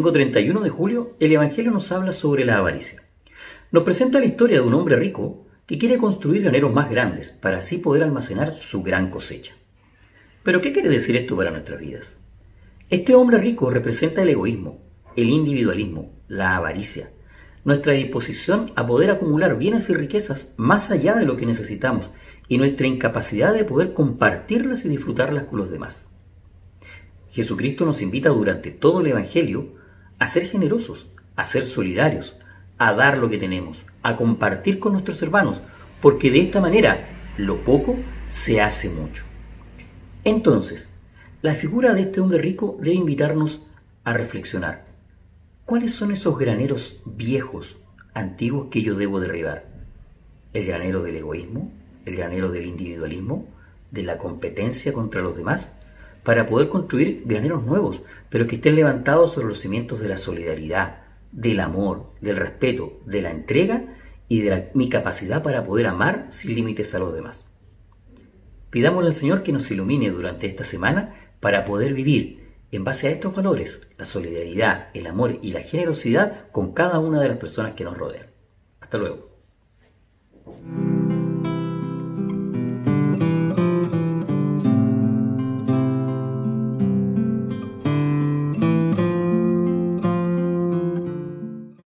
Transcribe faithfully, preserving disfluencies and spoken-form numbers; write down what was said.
domingo treinta y uno de julio, el Evangelio nos habla sobre la avaricia. Nos presenta la historia de un hombre rico que quiere construir graneros más grandes para así poder almacenar su gran cosecha. ¿Pero qué quiere decir esto para nuestras vidas? Este hombre rico representa el egoísmo, el individualismo, la avaricia, nuestra disposición a poder acumular bienes y riquezas más allá de lo que necesitamos y nuestra incapacidad de poder compartirlas y disfrutarlas con los demás. Jesucristo nos invita durante todo el Evangelio a ser generosos, a ser solidarios, a dar lo que tenemos, a compartir con nuestros hermanos, porque de esta manera lo poco se hace mucho. Entonces, la figura de este hombre rico debe invitarnos a reflexionar. ¿Cuáles son esos graneros viejos, antiguos que yo debo derribar? ¿El granero del egoísmo? ¿El granero del individualismo? ¿De la competencia contra los demás? Para poder construir graneros nuevos, pero que estén levantados sobre los cimientos de la solidaridad, del amor, del respeto, de la entrega y de la, mi capacidad para poder amar sin límites a los demás. Pidámosle al Señor que nos ilumine durante esta semana para poder vivir en base a estos valores, la solidaridad, el amor y la generosidad con cada una de las personas que nos rodean. Hasta luego.